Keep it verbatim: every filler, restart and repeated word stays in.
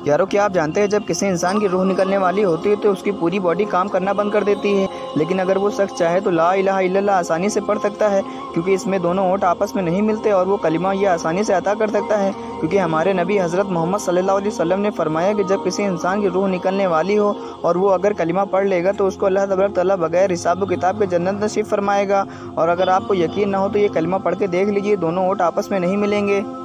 यारों, क्या आप जानते हैं जब किसी इंसान की रूह निकलने वाली होती है तो उसकी पूरी बॉडी काम करना बंद कर देती है, लेकिन अगर वो शख्स चाहे तो ला इलाहा इल्लल्लाह आसानी से पढ़ सकता है, क्योंकि इसमें दोनों होंठ आपस में नहीं मिलते और वो कलिमा ये आसानी से अता कर सकता है। क्योंकि हमारे नबी हज़रत मोहम्मद सल्लल्लाहु अलैहि वसल्लम ने फरमाया कि जब किसी इंसान की रूह निकलने वाली हो और वो अगर कलिमा पढ़ लेगा तो उसको अल्लाह तबारक तआला बगैर हिसाब व किताब के जन्नत नसीब फरमाएगा। और अगर आपको यकीन ना हो तो ये कलिमा पढ़ के देख लीजिए, दोनों होंठ आपस में नहीं मिलेंगे।